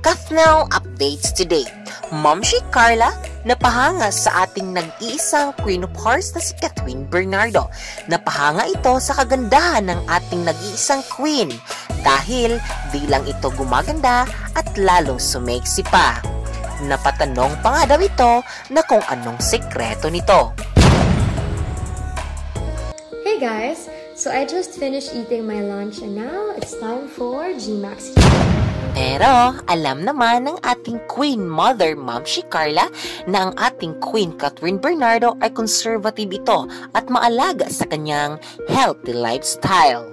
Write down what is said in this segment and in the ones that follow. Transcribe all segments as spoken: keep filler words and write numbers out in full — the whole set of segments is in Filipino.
Kathniel Updates today. Momshie Karla napahanga sa ating nag-iisang Queen of Hearts na si Kathryn Bernardo. Napahanga ito sa kagandahan ng ating nag-iisang Queen dahil di lang ito gumaganda at lalong sumeksi pa. Napatanong pa nga daw ito na kung anong sekreto nito. Hey guys! So I just finished eating my lunch and now it's time for G Max. Pero alam naman ng ating Queen Mother Momshie Karla na ang ating Queen Kathryn Bernardo ay conservative ito at maalaga sa kanyang healthy lifestyle.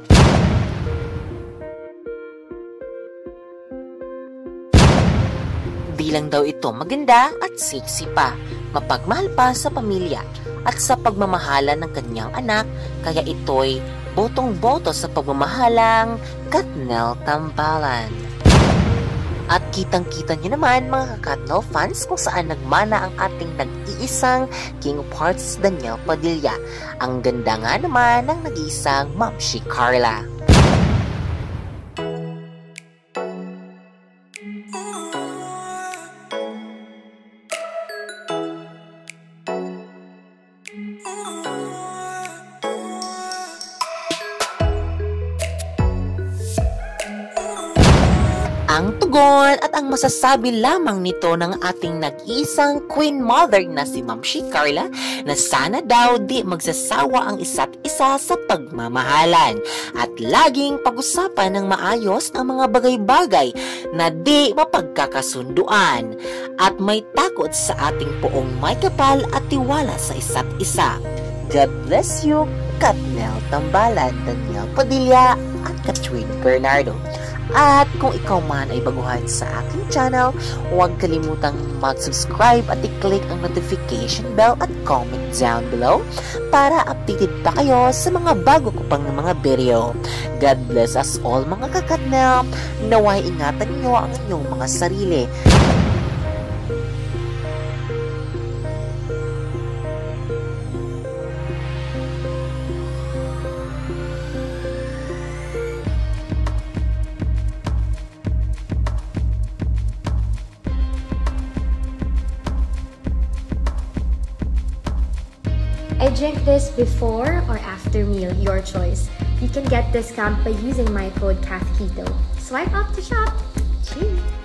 Di lang daw ito maganda at sexy pa, mapagmahal pa sa pamilya at sa pagmamahala ng kanyang anak, kaya ito'y botong-boto sa pagmamahalang Kathniel Tambalan. At kitang-kita nyo naman mga ka-Kathniel fans kung saan nagmana ang ating nag-iisang King of Hearts Daniel Padilla. Ang ganda nga naman ng nag-iisang Momshie Karla. Ang tugon at ang masasabi lamang nito ng ating nag-iisang Queen Mother na si Momshie Karla na sana daw di magsasawa ang isa't isa sa pagmamahalan at laging pag-usapan ng maayos ang mga bagay-bagay na di mapagkakasunduan at may takot sa ating poong may kapal at tiwala sa isa't isa. God bless you, Kathniel Tambalan, Daniel Padilla at Kathryn Bernardo. At kung ikaw man ay baguhan sa aking channel, huwag kalimutang mag-subscribe at i-click ang notification bell at comment down below para updated pa kayo sa mga bago ko pang mga video. God bless us all mga ka-Kathniel. Naway ingatan niyo ang inyong mga sarili. I drink this before or after meal, your choice. You can get discount by using my code CATHKETO. Swipe up to shop. Cheers!